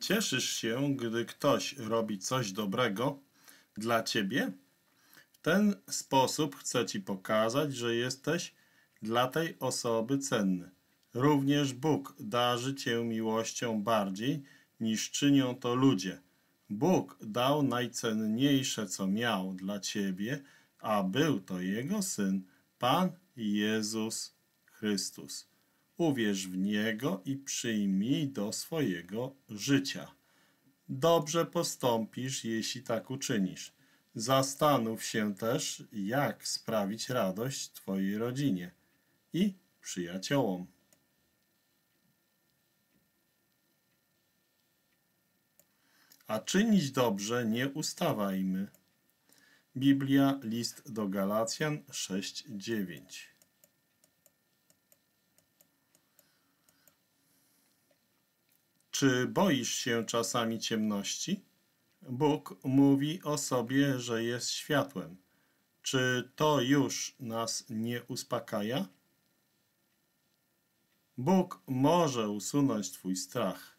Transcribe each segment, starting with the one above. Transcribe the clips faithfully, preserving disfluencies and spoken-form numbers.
Cieszysz się, gdy ktoś robi coś dobrego dla ciebie? W ten sposób chce ci pokazać, że jesteś dla tej osoby cenny. Również Bóg darzy cię miłością bardziej, niż czynią to ludzie. Bóg dał najcenniejsze, co miał dla ciebie, a był to Jego Syn, Pan Jezus Chrystus. Uwierz w Niego i przyjmij do swojego życia. Dobrze postąpisz, jeśli tak uczynisz. Zastanów się też, jak sprawić radość twojej rodzinie i przyjaciołom. A czynić dobrze nie ustawajmy. Biblia, list do Galacjan sześć dziewięć. Czy boisz się czasami ciemności? Bóg mówi o sobie, że jest światłem. Czy to już nas nie uspokaja? Bóg może usunąć twój strach.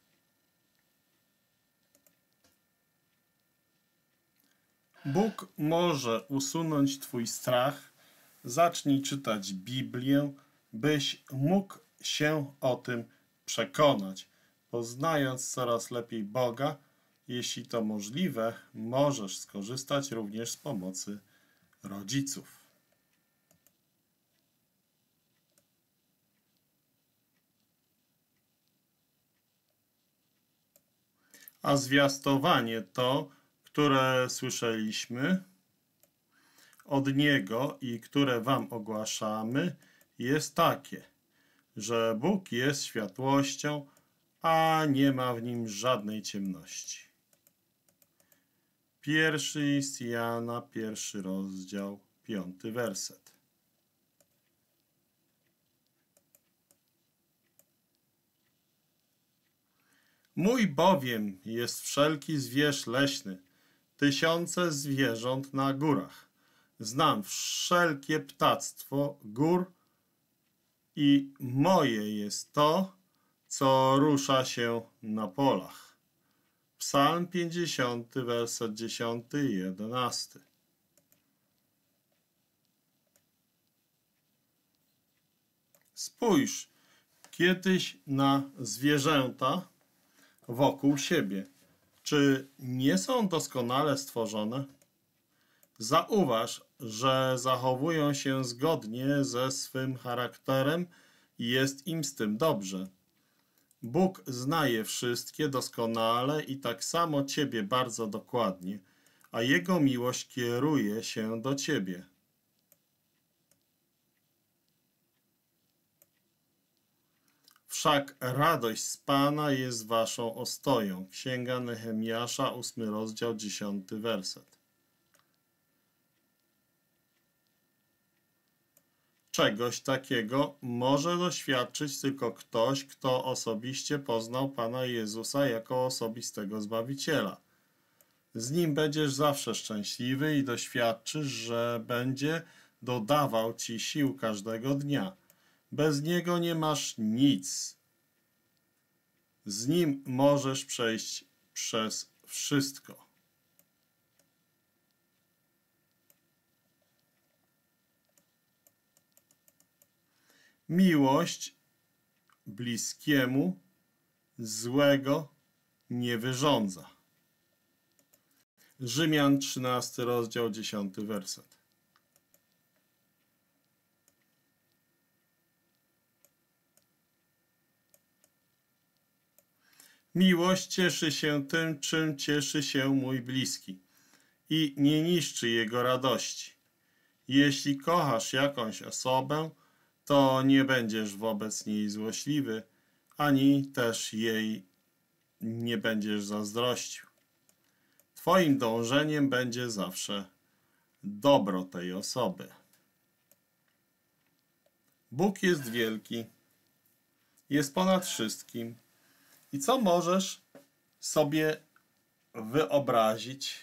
Bóg może usunąć twój strach. Zacznij czytać Biblię, byś mógł się o tym przekonać. Poznając coraz lepiej Boga, jeśli to możliwe, możesz skorzystać również z pomocy rodziców. A zwiastowanie to, które słyszeliśmy od Niego i które wam ogłaszamy, jest takie, że Bóg jest światłością, a nie ma w nim żadnej ciemności. Pierwszy list Jana, pierwszy rozdział, piąty werset. Mój bowiem jest wszelki zwierz leśny, tysiące zwierząt na górach. Znam wszelkie ptactwo gór i moje jest to, co rusza się na polach. Psalm pięćdziesiąty, werset dziesiąty i jedenasty. Spójrz kiedyś na zwierzęta wokół siebie. Czy nie są doskonale stworzone? Zauważ, że zachowują się zgodnie ze swym charakterem i jest im z tym dobrze. Bóg zna je wszystkie doskonale i tak samo ciebie bardzo dokładnie, a Jego miłość kieruje się do ciebie. Wszak radość z Pana jest waszą ostoją. Księga Nehemiasza, ósmy rozdział, dziesiąty werset. Czegoś takiego może doświadczyć tylko ktoś, kto osobiście poznał Pana Jezusa jako osobistego Zbawiciela. Z Nim będziesz zawsze szczęśliwy i doświadczysz, że będzie dodawał ci sił każdego dnia. Bez Niego nie masz nic. Z Nim możesz przejść przez wszystko. Miłość bliskiemu złego nie wyrządza. Rzymian, trzynasty rozdział, dziesiąty werset. Miłość cieszy się tym, czym cieszy się mój bliski i nie niszczy jego radości. Jeśli kochasz jakąś osobę, to nie będziesz wobec niej złośliwy, ani też jej nie będziesz zazdrościł. Twoim dążeniem będzie zawsze dobro tej osoby. Bóg jest wielki, jest ponad wszystkim. I co możesz sobie wyobrazić?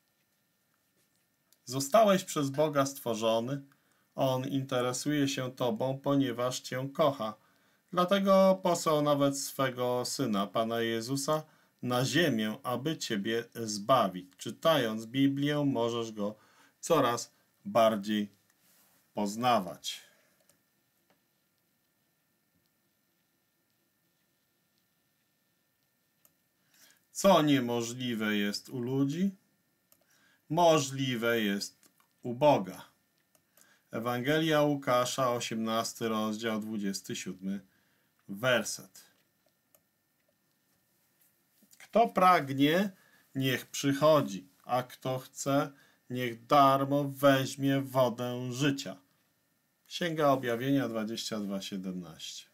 Zostałeś przez Boga stworzony. On interesuje się tobą, ponieważ cię kocha. Dlatego posłał nawet swego Syna, Pana Jezusa, na ziemię, aby ciebie zbawić. Czytając Biblię, możesz go coraz bardziej poznawać. Co niemożliwe jest u ludzi, możliwe jest u Boga. Ewangelia Łukasza, osiemnasty rozdział, dwudziesty siódmy werset. Kto pragnie, niech przychodzi, a kto chce, niech darmo weźmie wodę życia. Księga Objawienia dwadzieścia dwa, siedemnaście.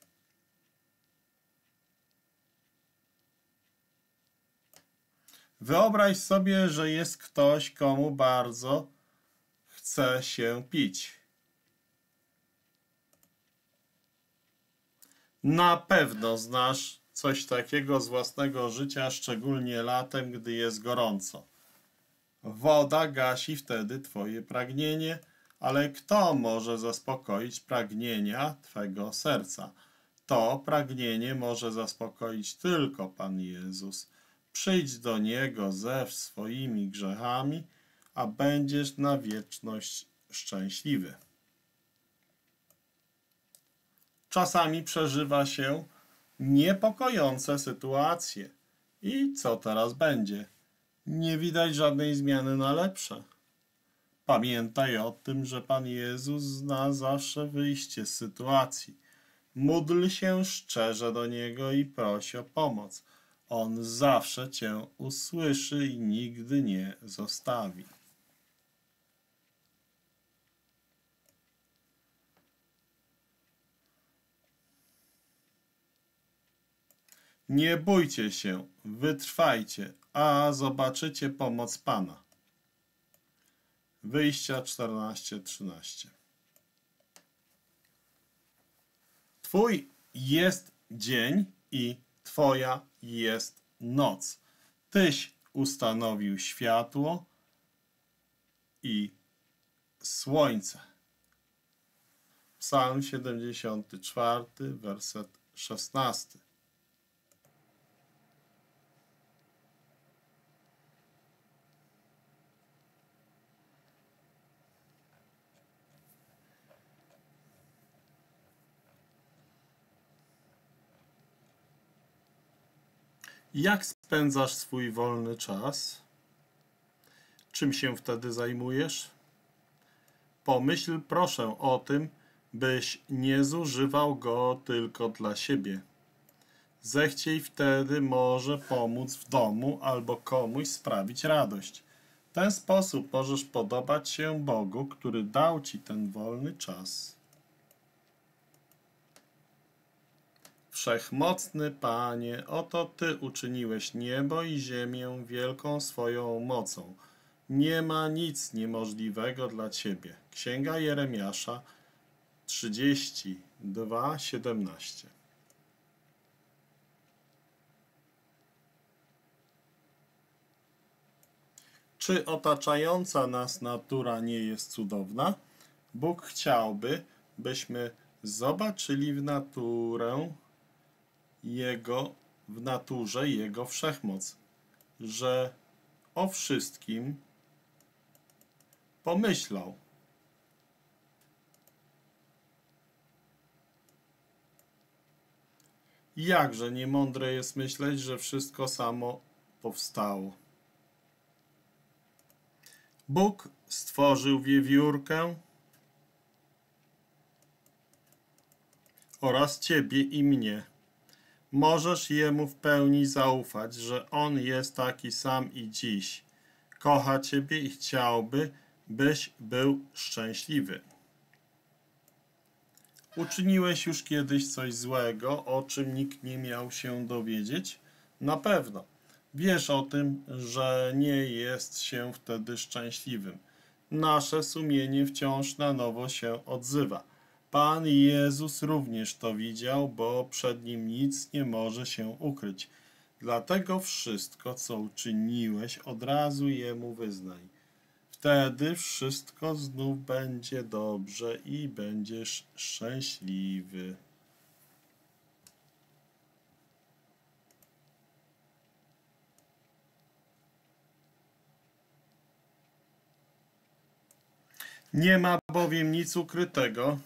Wyobraź sobie, że jest ktoś, komu bardzo chce się pić. Na pewno znasz coś takiego z własnego życia, szczególnie latem, gdy jest gorąco. Woda gasi wtedy twoje pragnienie, ale kto może zaspokoić pragnienia twego serca? To pragnienie może zaspokoić tylko Pan Jezus. Przyjdź do Niego ze swoimi grzechami, a będziesz na wieczność szczęśliwy. Czasami przeżywa się niepokojące sytuacje. I co teraz będzie? Nie widać żadnej zmiany na lepsze. Pamiętaj o tym, że Pan Jezus zna zawsze wyjście z sytuacji. Módl się szczerze do Niego i proś o pomoc. On zawsze cię usłyszy i nigdy nie zostawi. Nie bójcie się, wytrwajcie, a zobaczycie pomoc Pana. Wyjścia czternaście, trzynaście. Twój jest dzień i Twoja jest noc. Tyś ustanowił światło i słońce. Psalm siedemdziesiąty czwarty, werset szesnasty. Jak spędzasz swój wolny czas? Czym się wtedy zajmujesz? Pomyśl proszę o tym, byś nie zużywał go tylko dla siebie. Zechciej wtedy może pomóc w domu albo komuś sprawić radość. W ten sposób możesz podobać się Bogu, który dał ci ten wolny czas. Wszechmocny Panie, oto Ty uczyniłeś niebo i ziemię wielką swoją mocą. Nie ma nic niemożliwego dla Ciebie. Księga Jeremiasza trzydzieści dwa, siedemnaście. Czy otaczająca nas natura nie jest cudowna? Bóg chciałby, byśmy zobaczyli w naturę Jego, w naturze Jego wszechmoc, że o wszystkim pomyślał. Jakże niemądre jest myśleć, że wszystko samo powstało. Bóg stworzył wiewiórkę oraz ciebie i mnie. Możesz Jemu w pełni zaufać, że On jest taki sam i dziś. Kocha ciebie i chciałby, byś był szczęśliwy. Uczyniłeś już kiedyś coś złego, o czym nikt nie miał się dowiedzieć? Na pewno. Wiesz o tym, że nie jest się wtedy szczęśliwym. Nasze sumienie wciąż na nowo się odzywa. Pan Jezus również to widział, bo przed Nim nic nie może się ukryć. Dlatego wszystko, co uczyniłeś, od razu Jemu wyznaj. Wtedy wszystko znów będzie dobrze i będziesz szczęśliwy. Nie ma bowiem nic ukrytego,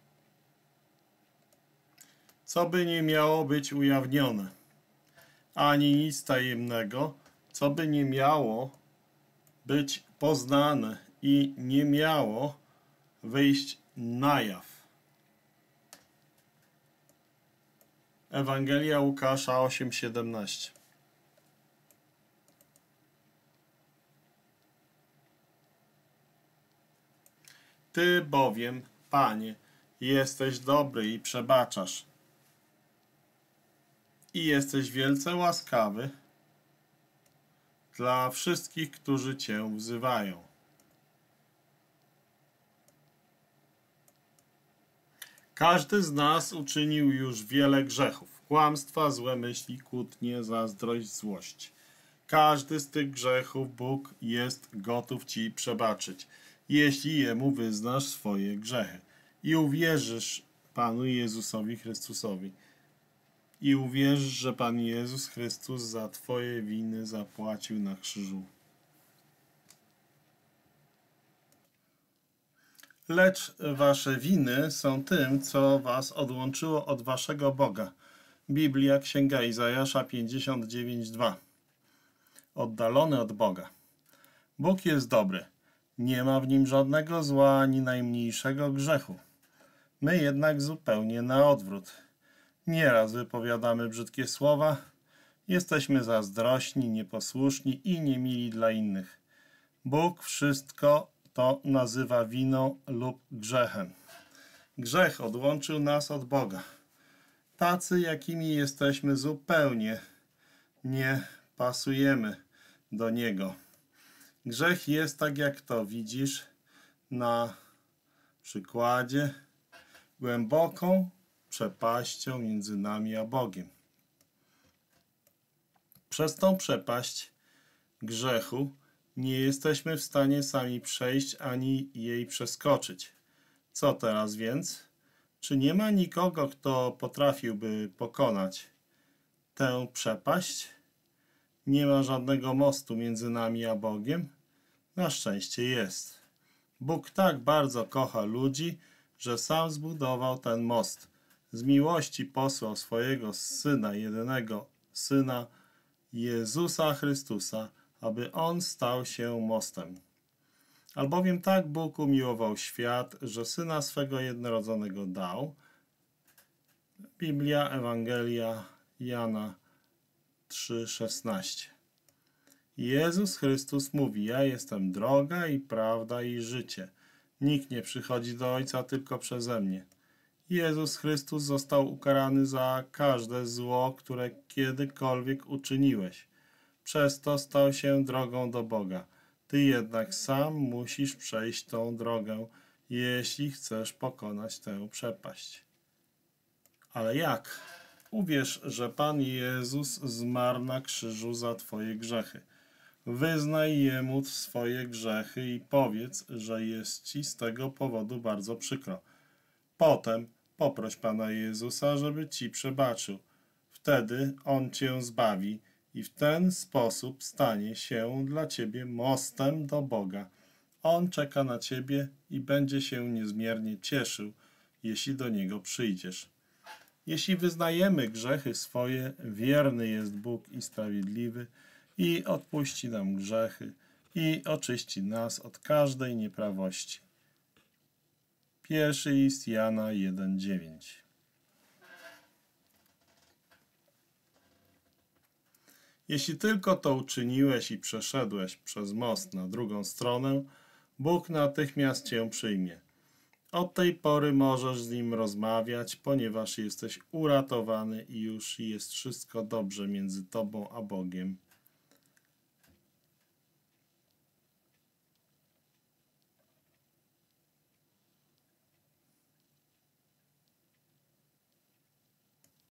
co by nie miało być ujawnione, ani nic tajemnego, co by nie miało być poznane i nie miało wyjść na jaw. Ewangelia Łukasza osiem siedemnaście. Ty bowiem, Panie, jesteś dobry i przebaczasz. I jesteś wielce łaskawy dla wszystkich, którzy Cię wzywają. Każdy z nas uczynił już wiele grzechów. Kłamstwa, złe myśli, kłótnie, zazdrość, złość. Każdy z tych grzechów Bóg jest gotów Ci przebaczyć, jeśli Jemu wyznasz swoje grzechy i uwierzysz Panu Jezusowi Chrystusowi. I uwierzysz, że Pan Jezus Chrystus za Twoje winy zapłacił na krzyżu. Lecz wasze winy są tym, co was odłączyło od waszego Boga. Biblia, Księga Izajasza pięćdziesiąt dziewięć dwa. Oddalony od Boga. Bóg jest dobry. Nie ma w nim żadnego zła, ani najmniejszego grzechu. My jednak zupełnie na odwrót. Nieraz wypowiadamy brzydkie słowa, jesteśmy zazdrośni, nieposłuszni i niemili dla innych. Bóg wszystko to nazywa winą lub grzechem. Grzech odłączył nas od Boga. Tacy, jakimi jesteśmy, zupełnie nie pasujemy do Niego. Grzech jest, tak jak to widzisz na przykładzie, głęboką przepaścią między nami a Bogiem. Przez tą przepaść grzechu nie jesteśmy w stanie sami przejść ani jej przeskoczyć. Co teraz więc? Czy nie ma nikogo, kto potrafiłby pokonać tę przepaść? Nie ma żadnego mostu między nami a Bogiem? Na szczęście jest. Bóg tak bardzo kocha ludzi, że sam zbudował ten most. Z miłości posłał swojego Syna, jedynego Syna, Jezusa Chrystusa, aby On stał się mostem. Albowiem tak Bóg umiłował świat, że Syna swego jednorodzonego dał. Biblia, Ewangelia Jana trzy szesnaście. Jezus Chrystus mówi: ja jestem droga i prawda i życie. Nikt nie przychodzi do Ojca tylko przeze mnie. Jezus Chrystus został ukarany za każde zło, które kiedykolwiek uczyniłeś. Przez to stał się drogą do Boga. Ty jednak sam musisz przejść tą drogę, jeśli chcesz pokonać tę przepaść. Ale jak? Uwierz, że Pan Jezus zmarł na krzyżu za Twoje grzechy. Wyznaj Jemu swoje grzechy i powiedz, że jest Ci z tego powodu bardzo przykro. Potem poproś Pana Jezusa, żeby Ci przebaczył. Wtedy On Cię zbawi i w ten sposób stanie się dla Ciebie mostem do Boga. On czeka na Ciebie i będzie się niezmiernie cieszył, jeśli do Niego przyjdziesz. Jeśli wyznajemy grzechy swoje, wierny jest Bóg i sprawiedliwy i odpuści nam grzechy i oczyści nas od każdej nieprawości. Pierwszy list Jana jeden dziewięć. Jeśli tylko to uczyniłeś i przeszedłeś przez most na drugą stronę, Bóg natychmiast Cię przyjmie. Od tej pory możesz z Nim rozmawiać, ponieważ jesteś uratowany i już jest wszystko dobrze między Tobą a Bogiem.